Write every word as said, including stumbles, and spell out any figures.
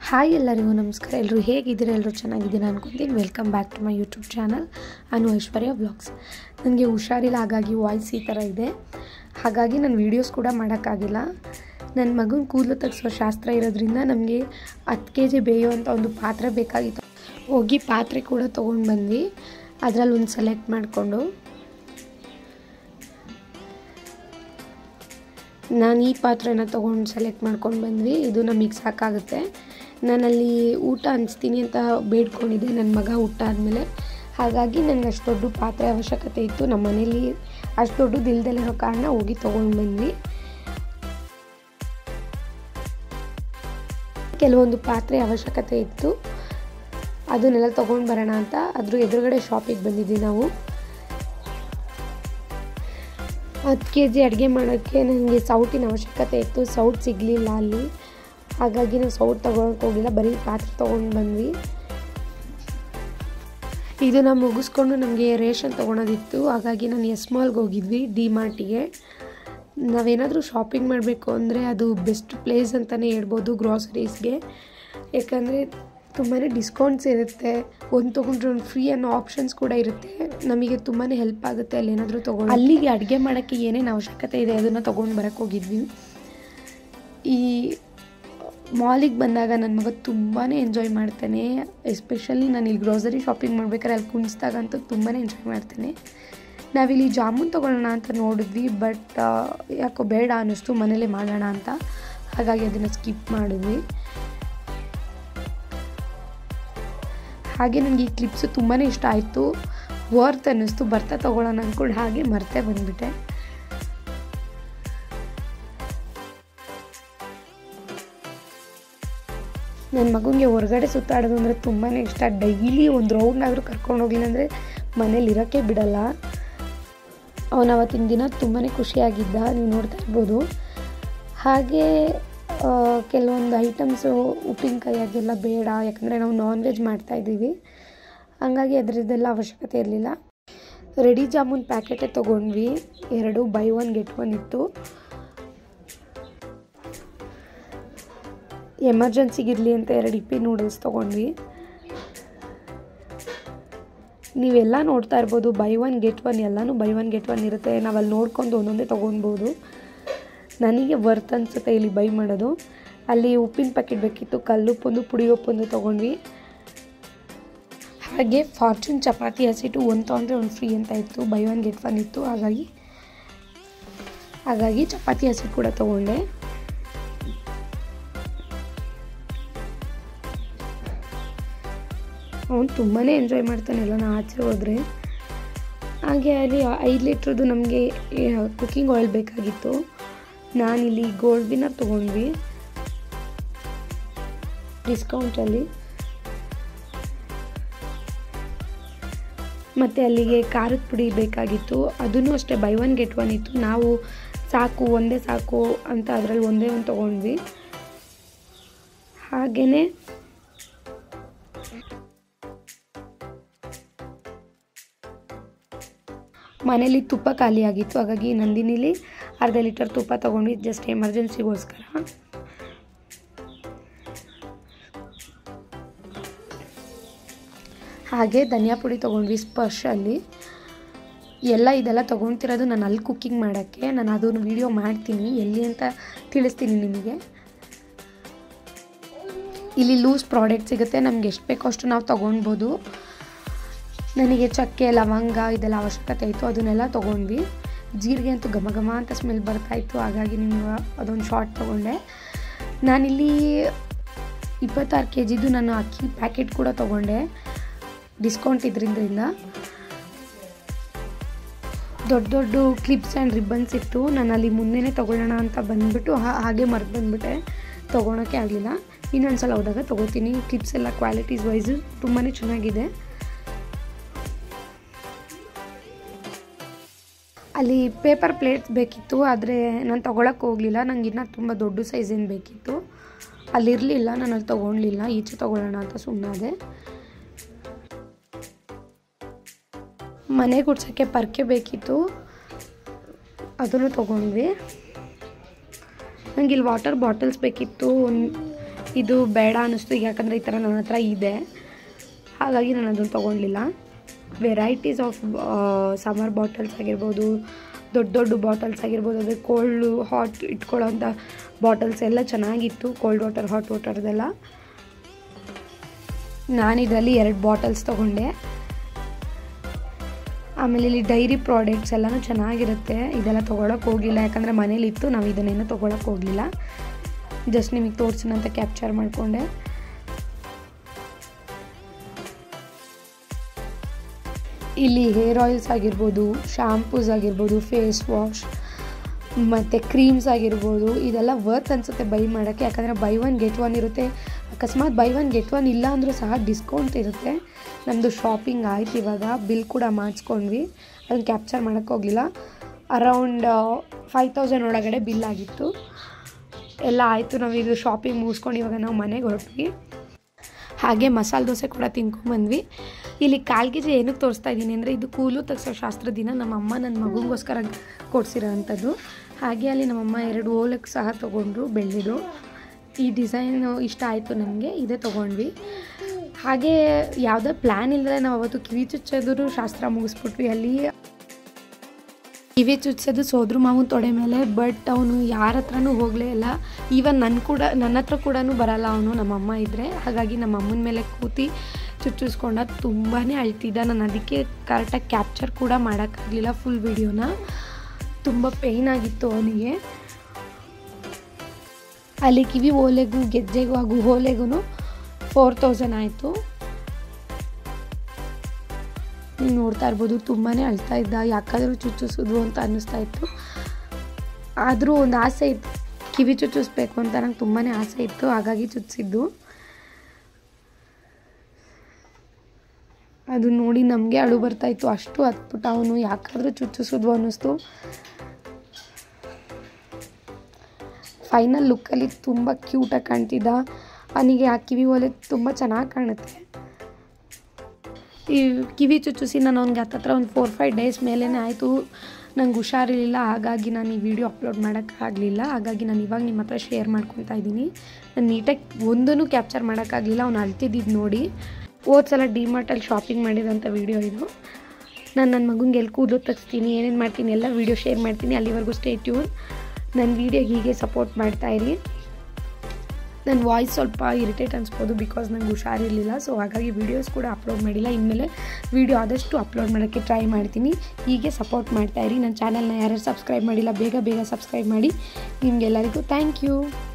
Hi ಎಲ್ಲರಿಗೂ ನಮಸ್ಕಾರ. ಎಲ್ಲರೂ ಹೇಗಿದ್ದೀರಾ? ಎಲ್ಲರೂ ಚೆನ್ನಾಗಿದ್ದೀರಾ ಅನ್ಕೊಂತೀನಿ. Welcome back to my YouTube channel Anu Aishwarya vlogs. ನನಗೆ ಹುಷಾರಿಲ್ಲ, ಹಾಗಾಗಿ ವಾಯ್ಸ್ ಈ ಥರ ಇದೆ. ಹಾಗಾಗಿ ನಾನು ವೀಡಿಯೋಸ್ ಕೂಡ ಮಾಡೋಕ್ಕಾಗಿಲ್ಲ. ನನ್ನ ಮಗನ ಕೂದಲು ತೆಗೆಸೋ ಶಾಸ್ತ್ರ ಇರೋದ್ರಿಂದ ನಮಗೆ ಹತ್ತು ಕೆ ಜಿ ಬೇಯುವಂಥ ಒಂದು ಪಾತ್ರೆ ಬೇಕಾಗಿತ್ತು. ಹೋಗಿ ಪಾತ್ರೆ ಕೂಡ ತೊಗೊಂಡು ಬಂದ್ವಿ. ಅದರಲ್ಲಿ ಒಂದು ಸೆಲೆಕ್ಟ್ ಮಾಡಿಕೊಂಡು ನಾನು ಈ ಪಾತ್ರೆನ ತೊಗೊಂಡು ಸೆಲೆಕ್ಟ್ ಮಾಡ್ಕೊಂಡು ಬಂದ್ವಿ. ಇದು ನಮಗೆ ಸಾಕಾಗುತ್ತೆ. ನಾನಲ್ಲಿ ಊಟ ಹಂಚ್ತೀನಿ ಅಂತ ಬೇಡ್ಕೊಂಡಿದ್ದೆ ನನ್ನ ಮಗ ಊಟ ಆದಮೇಲೆ. ಹಾಗಾಗಿ ನನಗೆ ಅಷ್ಟು ದೊಡ್ಡ ಪಾತ್ರೆ ಅವಶ್ಯಕತೆ ಇತ್ತು. ನಮ್ಮ ಮನೇಲಿ ಅಷ್ಟು ದೊಡ್ಡದು ಇಲ್ದಲ್ಲಿರೋ ಕಾರಣ ಹೋಗಿ ತೊಗೊಂಡು ಬಂದ್ವಿ. ಕೆಲವೊಂದು ಪಾತ್ರೆ ಅವಶ್ಯಕತೆ ಇತ್ತು, ಅದನ್ನೆಲ್ಲ ತೊಗೊಂಡು ಬರೋಣ ಅಂತ ಅದ್ರ ಎದುರುಗಡೆ ಶಾಪಿಗೆ ಬಂದಿದ್ವಿ ನಾವು. ಹತ್ತು ಕೆ ಜಿ ಅಡುಗೆ ಮಾಡೋಕ್ಕೆ ನನಗೆ ಸೌಟಿನ ಅವಶ್ಯಕತೆ ಇತ್ತು. ಸೌಟ್ ಸಿಗಲಿಲ್ಲ ಅಲ್ಲಿ, ಹಾಗಾಗಿ ನಾವು ಸೌಟ್ ತೊಗೊಳಕ್ಕೆ ಹೋಗಿಲ್ಲ, ಬರೀ ಪಾತ್ರೆ ತೊಗೊಂಡು ಬಂದ್ವಿ. ಇದನ್ನು ಮುಗಿಸ್ಕೊಂಡು ನಮಗೆ ರೇಷನ್ ತೊಗೊಳೋದಿತ್ತು. ಹಾಗಾಗಿ ನಾನು ಎಸ್ ಮಾಲ್ಗೆ ಹೋಗಿದ್ವಿ, ಡಿ ಮಾರ್ಟಿಗೆ. ನಾವೇನಾದರೂ ಶಾಪಿಂಗ್ ಮಾಡಬೇಕು ಅಂದರೆ ಅದು ಬೆಸ್ಟ್ ಪ್ಲೇಸ್ ಅಂತಲೇ ಹೇಳ್ಬೋದು ಗ್ರಾಸರೀಸ್ಗೆ. ಯಾಕಂದರೆ ತುಂಬಾ ಡಿಸ್ಕೌಂಟ್ಸ್ ಇರುತ್ತೆ, ಒಂದು ತೊಗೊಂಡ್ರೆ ಒಂದು ಫ್ರೀ ಅನ್ನೋ ಆಪ್ಷನ್ಸ್ ಕೂಡ ಇರುತ್ತೆ. ನಮಗೆ ತುಂಬಾ ಹೆಲ್ಪ್ ಆಗುತ್ತೆ ಅಲ್ಲಿ ಏನಾದರೂ ತೊಗೊಂಡು. ಅಲ್ಲಿಗೆ ಅಡುಗೆ ಮಾಡೋಕ್ಕೆ ಏನೇನು ಅವಶ್ಯಕತೆ ಇದೆ ಅದನ್ನು ತೊಗೊಂಡು ಬರೋಕ್ಕೆ ಹೋಗಿದ್ವಿ. ಈ ಮಾಲಿಗೆ ಬಂದಾಗ ನನ್ನ ಮಗ ತುಂಬಾ ಎಂಜಾಯ್ ಮಾಡ್ತಾನೆ. ಎಸ್ಪೆಷಲಿ ನಾನು ಇಲ್ಲಿ ಗ್ರೋಸರಿ ಶಾಪಿಂಗ್ ಮಾಡ್ಬೇಕಾದ್ರೆ ಅಲ್ಲಿ ಕುಣಿಸ್ದಾಗಂತೂ ತುಂಬಾ ಎಂಜಾಯ್ ಮಾಡ್ತಾನೆ. ನಾವಿಲ್ಲಿ ಜಾಮೂನ್ ತೊಗೊಳ್ಳೋಣ ಅಂತ ನೋಡಿದ್ವಿ, ಬಟ್ ಯಾಕೋ ಬೇಡ ಅನ್ನಿಸ್ತು, ಮನೇಲೇ ಮಾಡೋಣ ಅಂತ. ಹಾಗಾಗಿ ಅದನ್ನು ಸ್ಕಿಪ್ ಮಾಡಿದ್ವಿ. ಹಾಗೆ ನನಗೆ ಈ ಕ್ಲಿಪ್ಸು ತುಂಬಾ ಇಷ್ಟ ಆಯಿತು, ವರ್ತ್ ಅನ್ನಿಸ್ತು. ಬರ್ತಾ ತೊಗೊಳ್ಳೋಣ ಅಂದ್ಕೊಂಡು ಹಾಗೆ ಮರ್ತೇ ಬಂದುಬಿಟ್ಟೆ. ನನ್ನ ಮಗುಗೆ ಹೊರಗಡೆ ಸುತ್ತಾಡೋದು ಅಂದರೆ ತುಂಬಾ ಇಷ್ಟ. ಡೈಲಿ ಒಂದು ರೌಂಡಾದರೂ ಕರ್ಕೊಂಡು ಹೋಗಲಿಲ್ಲ ಅಂದರೆ ಮನೇಲಿ ಇರೋಕ್ಕೆ ಬಿಡಲ್ಲ. ಅವನು ಅವತ್ತಿನ ದಿನ ತುಂಬಾ ಖುಷಿಯಾಗಿದ್ದ, ನೀವು ನೋಡ್ತಾ ಇರ್ಬೋದು. ಹಾಗೆ ಕೆಲವೊಂದು ಐಟಮ್ಸು ಉಪ್ಪಿನಕಾಯಿ ಅದೆಲ್ಲ ಬೇಡ, ಯಾಕಂದರೆ ನಾವು ನಾನ್ ವೆಜ್ ಮಾಡ್ತಾಯಿದ್ದೀವಿ. ಹಂಗಾಗಿ ಅದರದ್ದೆಲ್ಲ ಅವಶ್ಯಕತೆ ಇರಲಿಲ್ಲ. ರೆಡಿ ಜಾಮೂನ್ ಪ್ಯಾಕೆಟೇ ತೊಗೊಂಡ್ವಿ, ಎರಡು ಬೈ ಒನ್ ಗೆಟ್ ಒನ್ ಇತ್ತು. ಎಮರ್ಜೆನ್ಸಿಗಿರಲಿ ಅಂತ ಎರಡು ಇಪ್ಪಿ ನೂಡಲ್ಸ್ ತೊಗೊಂಡ್ವಿ. ನೀವೆಲ್ಲ ನೋಡ್ತಾ ಇರ್ಬೋದು, ಬೈ ಒನ್ ಗೆಟ್ ಒನ್, ಎಲ್ಲನೂ ಬೈ ಒನ್ ಗೆಟ್ ಒನ್ ಇರುತ್ತೆ. ನಾವಲ್ಲಿ ನೋಡ್ಕೊಂಡು ಒಂದೊಂದೇ ತೊಗೊಳ್ಬೋದು. ನನಗೆ ವರ್ತ್ ಅನಿಸುತ್ತೆ ಇಲ್ಲಿ ಬೈ ಮಾಡೋದು. ಅಲ್ಲಿ ಉಪ್ಪಿನ ಪ್ಯಾಕೆಟ್ ಬೇಕಿತ್ತು, ಕಲ್ಲುಪ್ಪೊಂದು ಪುಡಿ ಉಪ್ಪೊಂದು ತೊಗೊಂಡ್ವಿ. ಹಾಗೆ ಫಾರ್ಚೂನ್ ಚಪಾತಿ ಹಸಿಟ್ಟು ಒಂದು ತೊಗೊಂಡ್ರೆ ಒಂದು ಫ್ರೀ ಅಂತ ಇತ್ತು, ಬೈ ಒನ್ ಗೆಟ್ ಒನ್ ಇತ್ತು. ಹಾಗಾಗಿ ಹಾಗಾಗಿ ಚಪಾತಿ ಹಸಿಟ್ಟು ಕೂಡ ತೊಗೊಂಡೆ. ಅವನು ತುಂಬಾ ಎಂಜಾಯ್ ಮಾಡ್ತಾನೆ ಎಲ್ಲ ನಾ ಆಚೆ ಹೋದರೆ. ಹಾಗೆ ಅಲ್ಲಿ ಐದು ಲೀಟ್ರದ್ದು ನಮಗೆ ಕುಕ್ಕಿಂಗ್ ಆಯಿಲ್ ಬೇಕಾಗಿತ್ತು. ನಾನಿಲ್ಲಿ ಗೋಲ್ಡ್ ವಿನ್ನರ್ ತೊಗೊಂಡ್ವಿ ಡಿಸ್ಕೌಂಟಲ್ಲಿ. ಮತ್ತು ಅಲ್ಲಿಗೆ ಖಾರದ ಪುಡಿ ಬೇಕಾಗಿತ್ತು, ಅದೂ ಅಷ್ಟೇ ಬೈ ಒನ್ ಗೆಟ್ ಒನ್ ಇತ್ತು. ನಾವು ಸಾಕು, ಒಂದೇ ಸಾಕು ಅಂತ ಅದರಲ್ಲಿ ಒಂದೇ ಒಂದು ತೊಗೊಂಡ್ವಿ. ಹಾಗೆಯೇ ಮನೇಲಿ ತುಪ್ಪ ಖಾಲಿಯಾಗಿತ್ತು, ಹಾಗಾಗಿ ನಂದಿನಿಲಿ ಅರ್ಧ ಲೀಟರ್ ತುಪ್ಪ ತೊಗೊಂಡ್ವಿ, ಜಸ್ಟ್ ಎಮರ್ಜೆನ್ಸಿಗೋಸ್ಕರ. ಹಾಗೆ ಧನಿಯಾ ಪುಡಿ ತೊಗೊಂಡ್ವಿ ಸ್ಪರ್ಶಲ್ಲಿ. ಎಲ್ಲ ಇದೆಲ್ಲ ತೊಗೊಳ್ತಿರೋದು ನಾನು ಅಲ್ಲಿ ಕುಕ್ಕಿಂಗ್ ಮಾಡೋಕ್ಕೆ. ನಾನು ಅದನ್ನು ವೀಡಿಯೋ ಮಾಡ್ತೀನಿ, ಎಲ್ಲಿ ಅಂತ ತಿಳಿಸ್ತೀನಿ ನಿಮಗೆ. ಇಲ್ಲಿ ಲೂಸ್ ಪ್ರಾಡಕ್ಟ್ ಸಿಗುತ್ತೆ, ನಮ್ಗೆ ಎಷ್ಟು ಬೇಕೋ ಅಷ್ಟು ನಾವು ತೊಗೊಳ್ಬೋದು. ನನಗೆ ಚಕ್ಕೆ ಲವಂಗ ಇದೆಲ್ಲ ಅವಶ್ಯಕತೆ ಇತ್ತು, ಅದನ್ನೆಲ್ಲ ತೊಗೊಂಡ್ವಿ. ಜೀರಿಗೆ ಅಂತೂ ಘಮ ಘಮ ಅಂತ ಸ್ಮೆಲ್ ಬರ್ತಾಯಿತ್ತು, ಹಾಗಾಗಿ ನಿಮ್ಗೆ ಅದೊಂದು ಶಾರ್ಟ್ ತೊಗೊಂಡೆ. ನಾನಿಲ್ಲಿ ಇಪ್ಪತ್ತಾರು ಕೆ ಜಿದು ನಾನು ಅಕ್ಕಿ ಪ್ಯಾಕೆಟ್ ಕೂಡ ತೊಗೊಂಡೆ, ಡಿಸ್ಕೌಂಟ್ ಇದರಿಂದ. ದೊಡ್ಡ ದೊಡ್ಡ ಕ್ಲಿಪ್ಸ್ ಆ್ಯಂಡ್ ರಿಬ್ಬನ್ಸ್ ಇತ್ತು. ನಾನು ಅಲ್ಲಿ ಮುಂದೆನೇ ತೊಗೊಳ್ಳೋಣ ಅಂತ ಬಂದುಬಿಟ್ಟು ಹಾಗೆ ಮರೆತು ಬಂದುಬಿಟ್ಟೆ, ತೊಗೊಳಕ್ಕೆ ಆಗಲಿಲ್ಲ. ಇನ್ನೊಂದು ಸಲ ಹೋದಾಗ ತೊಗೋತೀನಿ. ಕ್ಲಿಪ್ಸ್ ಎಲ್ಲ ಕ್ವಾಲಿಟೀಸ್ ವೈಸು ತುಂಬಾ ಚೆನ್ನಾಗಿದೆ. ಅಲ್ಲಿ ಪೇಪರ್ ಪ್ಲೇಟ್ಸ್ ಬೇಕಿತ್ತು, ಆದರೆ ನಾನು ತೊಗೊಳಕ್ಕೆ ಹೋಗಲಿಲ್ಲ. ನನಗೆ ಇನ್ನೂ ತುಂಬ ದೊಡ್ಡ ಸೈಜೇನು ಬೇಕಿತ್ತು, ಅಲ್ಲಿರಲಿಲ್ಲ. ನಾನು ಅಲ್ಲಿ ತೊಗೊಳ್ಲಿಲ್ಲ, ಈಚೆ ತೊಗೊಳ್ಳೋಣ ಅಂತ ಸುಮ್ಮನಾದೆ. ಮನೆ ಗುಡ್ಸೋಕ್ಕೆ ಪರ್ಕೆ ಬೇಕಿತ್ತು, ಅದನ್ನು ತೊಗೊಂಡ್ವಿ. ನನಗೆ ಇಲ್ಲಿ ವಾಟರ್ ಬಾಟಲ್ಸ್ ಬೇಕಿತ್ತು. ಒಂದು ಇದು ಬೇಡ ಅನ್ನಿಸ್ತು, ಯಾಕಂದರೆ ಈ ಥರ ನನ್ನ ಹತ್ರ ಇದೆ, ಹಾಗಾಗಿ ನಾನು ಅದನ್ನು ತೊಗೊಳ್ಲಿಲ್ಲ. ವೆರೈಟೀಸ್ ಆಫ್ ಸಮರ್ ಬಾಟಲ್ಸ್ ಆಗಿರ್ಬೋದು, ದೊಡ್ಡ ದೊಡ್ಡ ಬಾಟಲ್ಸ್ ಆಗಿರ್ಬೋದು, ಅದೇ ಕೋಲ್ಡು ಹಾಟ್ ಇಟ್ಕೊಳ್ಳೋಂಥ ಬಾಟಲ್ಸ್ ಎಲ್ಲ ಚೆನ್ನಾಗಿತ್ತು, ಕೋಲ್ಡ್ ವಾಟರ್ ಹಾಟ್ ವಾಟರ್ದೆಲ್ಲ. ನಾನಿದರಲ್ಲಿ ಎರಡು ಬಾಟಲ್ಸ್ ತೊಗೊಂಡೆ. ಆಮೇಲೆ ಇಲ್ಲಿ ಡೈರಿ ಪ್ರಾಡಕ್ಟ್ಸ್ ಎಲ್ಲನೂ ಚೆನ್ನಾಗಿರುತ್ತೆ. ಇದೆಲ್ಲ ತೊಗೊಳಕ್ಕೆ ಹೋಗಲಿಲ್ಲ, ಯಾಕಂದರೆ ಮನೇಲಿತ್ತು, ನಾವು ಇದನ್ನೇನು ತೊಗೊಳಕ್ಕೆ ಹೋಗಲಿಲ್ಲ. ಜಸ್ಟ್ ನಿಮಗೆ ತೋರಿಸೋಣ ಅಂತ ಕ್ಯಾಪ್ಚರ್ ಮಾಡಿಕೊಂಡೆ. ಇಲ್ಲಿ ಹೇರ್ ಆಯಿಲ್ಸ್ ಆಗಿರ್ಬೋದು, ಶಾಂಪೂಸ್ ಆಗಿರ್ಬೋದು, ಫೇಸ್ ವಾಶ್ ಮತ್ತು ಕ್ರೀಮ್ಸ್ ಆಗಿರ್ಬೋದು, ಇದೆಲ್ಲ ವರ್ತ್ ಅನಿಸುತ್ತೆ ಬೈ ಮಾಡೋಕ್ಕೆ, ಯಾಕಂದರೆ ಬೈ ಒನ್ ಗೆಟ್ ಒನ್ ಇರುತ್ತೆ. ಅಕಸ್ಮಾತ್ ಬೈ ಒನ್ ಗೆಟ್ ಒನ್ ಇಲ್ಲ ಅಂದರೂ ಸಹ ಡಿಸ್ಕೌಂಟ್ ಇರುತ್ತೆ. ನಮ್ಮದು ಶಾಪಿಂಗ್ ಆಯ್ತು, ಇವಾಗ ಬಿಲ್ ಕೂಡ ಮಾಡಿಸ್ಕೊಂಡ್ವಿ, ಅದನ್ನು ಕ್ಯಾಪ್ಚರ್ ಮಾಡೋಕ್ಕೆ ಹೋಗಲಿಲ್ಲ. ಅರೌಂಡ್ ಫೈವ್ ತೌಸಂಡ್ ಒಳಗಡೆ ಬಿಲ್ ಆಗಿತ್ತು. ಎಲ್ಲ ಆಯಿತು, ನಾವು ಇದು ಶಾಪಿಂಗ್ ಮುಗಿಸ್ಕೊಂಡು ಇವಾಗ ನಾವು ಮನೆಗೆ ಹೊರಟ್ವಿ. ಹಾಗೆ ಮಸಾಲೆ ದೋಸೆ ಕೂಡ ತಿನ್ಕೊಂಡ್ಬಂದ್ವಿ. ಇಲ್ಲಿ ಕಾಲು ಕೆ ಜಿ ಏನಕ್ಕೆ ತೋರಿಸ್ತಾ ಇದ್ದೀನಿ ಅಂದರೆ, ಇದು ಕೂಲು ತೆಗ್ಸೋ ಶಾಸ್ತ್ರ ದಿನ ನಮ್ಮಮ್ಮ ನನ್ನ ಮಗುಗೋಸ್ಕರ ಕೊಡಿಸಿರೋ ಅಂಥದ್ದು. ಹಾಗೆ ಅಲ್ಲಿ ನಮ್ಮಮ್ಮ ಎರಡು ಓಲಕ್ಕೆ ಸಹ ತೊಗೊಂಡ್ರು, ಬೆಳ್ಳಿದು. ಈ ಡಿಸೈನು ಇಷ್ಟ ಆಯಿತು ನಮಗೆ, ಇದೇ ತೊಗೊಂಡ್ವಿ. ಹಾಗೆ ಯಾವುದೇ ಪ್ಲ್ಯಾನ್ ಇಲ್ಲದೆ ನಾವು ಅವತ್ತು ಕಿವಿ ಚುಚ್ಚೋದು ಶಾಸ್ತ್ರ ಮುಗಿಸ್ಬಿಟ್ವಿ. ಅಲ್ಲಿ ಕಿವಿ ಚುಚ್ಚೋದು ಸೋದ್ರ ಮಾವನ ತೊಡೆ ಮೇಲೆ, ಬಟ್ ಅವನು ಯಾರ ಹತ್ರನೂ ಹೋಗಲೇ ಇಲ್ಲ. ಈವನ್ ನನ್ನ ಕೂಡ ನನ್ನ ಹತ್ರ ಕೂಡ ಬರಲ್ಲ ಅವನು, ನಮ್ಮಮ್ಮ ಇದ್ದರೆ. ಹಾಗಾಗಿ ನಮ್ಮ ಅಮ್ಮನ ಮೇಲೆ ಕೂತಿ ಚುಚ್ಚಿಸ್ಕೊಂಡ, ತುಂಬಾ ಅಳ್ತಿದ್ದ. ನಾನು ಅದಕ್ಕೆ ಕರೆಕ್ಟಾಗಿ ಕ್ಯಾಪ್ಚರ್ ಕೂಡ ಮಾಡೋಕ್ಕಾಗಲಿಲ್ಲ ಫುಲ್ ವಿಡಿಯೋನ. ತುಂಬ ಪೇಯ್ನ್ ಆಗಿತ್ತು ಅವನಿಗೆ. ಅಲ್ಲಿ ಕಿವಿ ಓಲೆಗೂ ಗೆಜ್ಜೆಗೂ ಹಾಗೂ ಓಲೆಗೂ ಫೋರ್ ತೌಸಂಡ್ ಆಯಿತು. ನೀವು ನೋಡ್ತಾ ಇರ್ಬೋದು, ತುಂಬಾ ಅಳ್ತಾ ಇದ್ದ, ಯಾಕಾದರೂ ಚುಚ್ಚಿಸೋದು ಅಂತ ಅನ್ನಿಸ್ತಾ ಇತ್ತು. ಆದರೂ ಒಂದು ಆಸೆ ಇತ್ತು, ಕಿವಿ ಚುಚ್ಚಿಸ್ಬೇಕು ಅಂತ ನಂಗೆ ತುಂಬಾ ಆಸೆ ಇತ್ತು, ಹಾಗಾಗಿ ಚುಚ್ಚಿಸಿದ್ದು. ಅದು ನೋಡಿ ನಮಗೆ ಅಳು ಬರ್ತಾಯಿತ್ತು, ಅಷ್ಟು ಹತ್ಬಿಟ್ಟು ಅವನು ಯಾಕಾದರೂ ಚುಚ್ಚಿಸೋದು ಅನ್ನಿಸ್ತು. ಫೈನಲ್ ಲುಕ್ಕಲ್ಲಿ ತುಂಬ ಕ್ಯೂಟಾಗಿ ಕಾಣ್ತಿದ್ದ. ಅವನಿಗೆ ಆ ಕಿವಿ ಓಲೆ ತುಂಬ ಚೆನ್ನಾಗಿ ಕಾಣುತ್ತೆ. ಈ ಕಿವಿ ಚುಚ್ಚಿಸಿ ನಾನು ಅವ್ನಿಗೆ ಹತ್ತತ್ರ ಒಂದು ಫೋರ್ ಫೈವ್ ಡೇಸ್ ಮೇಲೇ ಆಯಿತು. ನಂಗೆ ಹುಷಾರಿರಲಿಲ್ಲ, ಹಾಗಾಗಿ ನಾನು ಈ ವಿಡಿಯೋ ಅಪ್ಲೋಡ್ ಮಾಡೋಕ್ಕಾಗಲಿಲ್ಲ. ಹಾಗಾಗಿ ನಾನು ಇವಾಗ ನಿಮ್ಮ ಹತ್ರ ಶೇರ್ ಮಾಡ್ಕೊತಾ ಇದ್ದೀನಿ. ನಾನು ನೀಟಾಗಿ ಒಂದೂ ಕ್ಯಾಪ್ಚರ್ ಮಾಡೋಕ್ಕಾಗಲಿಲ್ಲ, ಅವ್ನು ಅಳ್ತಿದ್ದಿದ್ದು ನೋಡಿ. ಹೋದ ಸಲ ಡಿಮಾರ್ಟಲ್ಲಿ ಶಾಪಿಂಗ್ ಮಾಡಿರೋಂಥ ವೀಡಿಯೋ ಇದು. ನಾನು ನನ್ನ ಮಗುಂಗೆ ಎಲ್ಲಿ ಕೂದಲು ತೆಗಿಸ್ತೀನಿ, ಏನೇನು ಮಾಡ್ತೀನಿ ಎಲ್ಲ ವೀಡಿಯೋ ಶೇರ್ ಮಾಡ್ತೀನಿ. ಅಲ್ಲಿವರೆಗೂ ಸ್ಟೇ ಟ್ಯೂನ್. ನನ್ನ ವೀಡಿಯೋಗೆ ಹೀಗೆ ಸಪೋರ್ಟ್ ಮಾಡ್ತಾಯಿರಿ. ನನ್ನ ವಾಯ್ಸ್ ಸ್ವಲ್ಪ ಇರಿಟೇಟ್ ಅನಿಸ್ಬೋದು, ಬಿಕಾಸ್ ನಂಗೆ ಹುಷಾರಿರಲಿಲ್ಲ. ಸೊ ಹಾಗಾಗಿ ವೀಡಿಯೋಸ್ ಕೂಡ ಅಪ್ಲೋಡ್ ಮಾಡಿಲ್ಲ. ಇನ್ಮೇಲೆ ವೀಡಿಯೋ ಆದಷ್ಟು ಅಪ್ಲೋಡ್ ಮಾಡೋಕ್ಕೆ ಟ್ರೈ ಮಾಡ್ತೀನಿ. ಹೀಗೆ ಸಪೋರ್ಟ್ ಮಾಡ್ತಾಯಿರಿ. ನನ್ನ ಚಾನಲ್ನ ಯಾರ್ಯಾರು ಸಬ್ಸ್ಕ್ರೈಬ್ ಮಾಡಿಲ್ಲ, ಬೇಗ ಬೇಗ ಸಬ್ಸ್ಕ್ರೈಬ್ ಮಾಡಿ. ನಿಮಗೆಲ್ಲರಿಗೂ ಥ್ಯಾಂಕ್ ಯು.